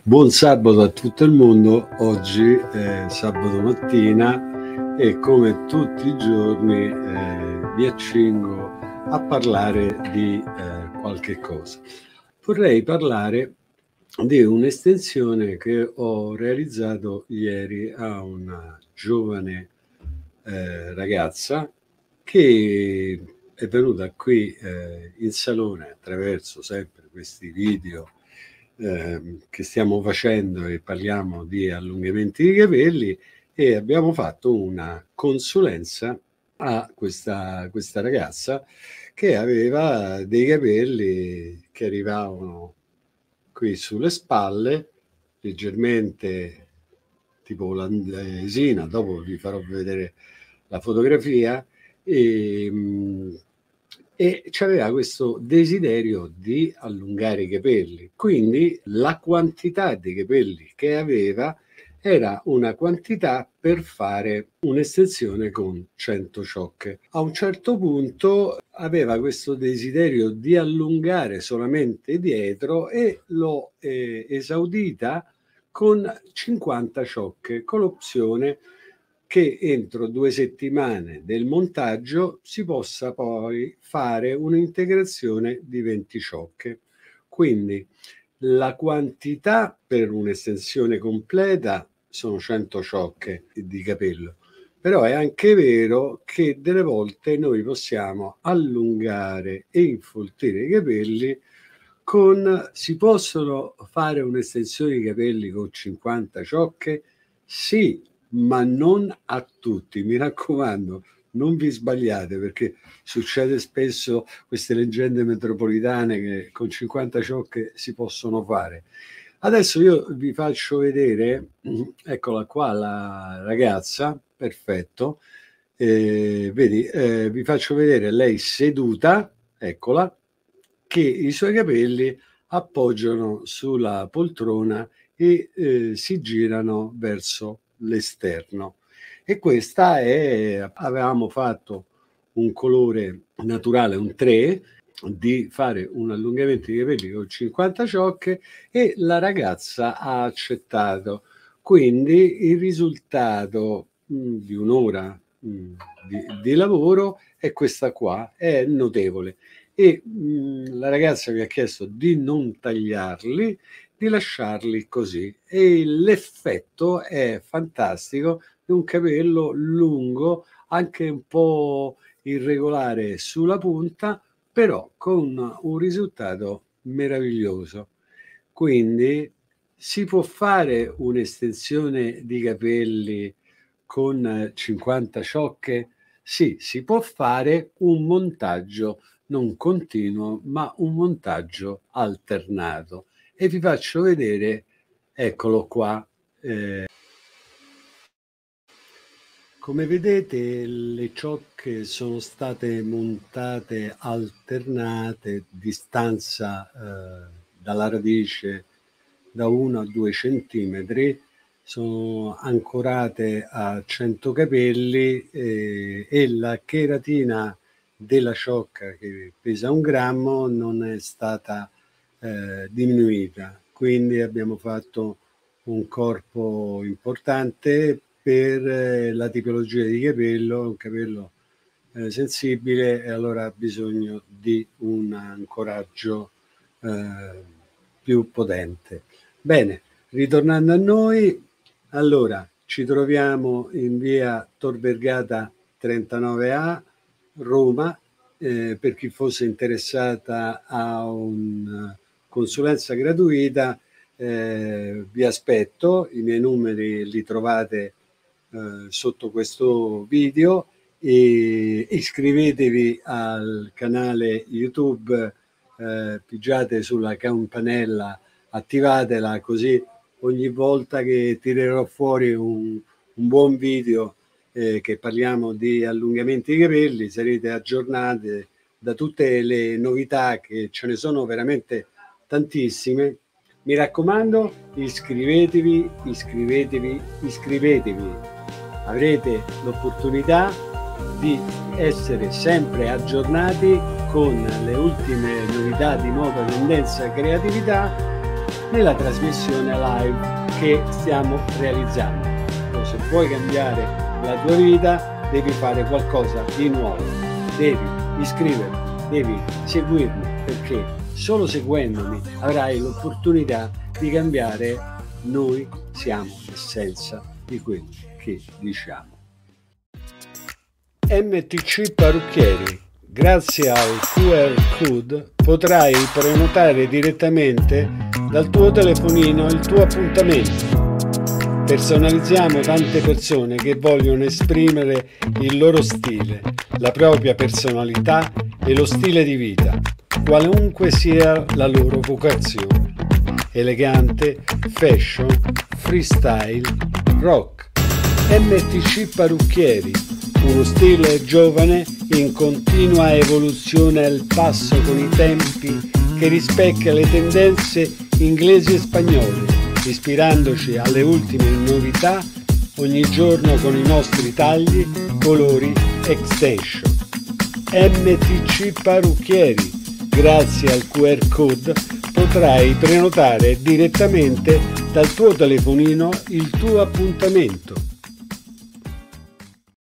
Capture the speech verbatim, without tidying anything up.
Buon sabato a tutto il mondo. Oggi è sabato mattina e come tutti i giorni eh, vi accingo a parlare di eh, qualche cosa. Vorrei parlare di un'estensione che ho realizzato ieri a una giovane eh, ragazza che è venuta qui eh, in salone attraverso sempre questi video eh, che stiamo facendo e parliamo di allungamenti di capelli, e abbiamo fatto una consulenza a questa, questa ragazza che aveva dei capelli che arrivavano qui sulle spalle, leggermente tipo landesina. Dopo vi farò vedere la fotografia. E, e c'aveva questo desiderio di allungare i capelli, quindi la quantità di capelli che aveva era una quantità per fare un'estensione con cento ciocche. A un certo punto aveva questo desiderio di allungare solamente dietro e l'ho eh, esaudita con cinquanta ciocche, con l'opzione che entro due settimane del montaggio si possa poi fare un'integrazione di venti ciocche. Quindi la quantità per un'estensione completa sono cento ciocche di capello, però è anche vero che delle volte noi possiamo allungare e infoltire i capelli con, si possono fare un'estensione di capelli con cinquanta ciocche? Sì, ma non a tutti, mi raccomando, non vi sbagliate, perché succede spesso queste leggende metropolitane che con cinquanta ciocche si possono fare. Adesso io vi faccio vedere, eccola qua la ragazza, perfetto, eh, vedi, eh, vi faccio vedere lei seduta, eccola, che i suoi capelli appoggiano sulla poltrona e eh, si girano verso l'esterno. E questa è, avevamo fatto un colore naturale, un tre, di fare un allungamento di capelli con cinquanta ciocche, e la ragazza ha accettato. Quindi il risultato mh, di un'ora mh, di, di lavoro è questa qua, è notevole. E mh, la ragazza mi ha chiesto di non tagliarli, di lasciarli così, e l'effetto è fantastico di un capello lungo, anche un po' irregolare sulla punta, però con un risultato meraviglioso. Quindi si può fare un'estensione di capelli con cinquanta ciocche? Sì, si può fare un montaggio non continuo, ma un montaggio alternato. E vi faccio vedere, eccolo qua. Eh, come vedete, le ciocche sono state montate alternate, distanza eh, dalla radice da uno a due centimetri, sono ancorate a cento capelli eh, e la cheratina della ciocca, che pesa un grammo, non è stata eh, diminuita. Quindi abbiamo fatto un corpo importante per eh, la tipologia di capello, un capello eh, sensibile, e allora ha bisogno di un ancoraggio eh, più potente. Bene, ritornando a noi, allora ci troviamo in via Tor Vergata trentanove A, Roma. Eh, per chi fosse interessata a una consulenza gratuita, eh, vi aspetto. I miei numeri li trovate eh, sotto questo video, e iscrivetevi al canale YouTube, eh, pigiate sulla campanella, attivatela, così ogni volta che tirerò fuori un, un buon video eh, che parliamo di allungamenti di capelli, sarete aggiornati da tutte le novità, che ce ne sono veramente tantissime. Mi raccomando, iscrivetevi, iscrivetevi, iscrivetevi. Avrete l'opportunità di essere sempre aggiornati con le ultime novità di moda, tendenza e creatività nella trasmissione live che stiamo realizzando. O se vuoi cambiare la tua vita, devi fare qualcosa di nuovo, devi iscriverti, devi seguirmi, perché solo seguendomi avrai l'opportunità di cambiare. Noi siamo l'essenza di quello che diciamo. M T C Parrucchieri. Grazie al Q R code potrai prenotare direttamente dal tuo telefonino il tuo appuntamento. Personalizziamo tante persone che vogliono esprimere il loro stile, la propria personalità e lo stile di vita, qualunque sia la loro vocazione. Elegante, fashion, freestyle, rock. M T C Parrucchieri, uno stile giovane in continua evoluzione al passo con i tempi, che rispecchia le tendenze inglesi e spagnole, ispirandoci alle ultime novità ogni giorno con i nostri tagli, colori, extension. M T C Parrucchieri. Grazie al Q R code potrai prenotare direttamente dal tuo telefonino il tuo appuntamento.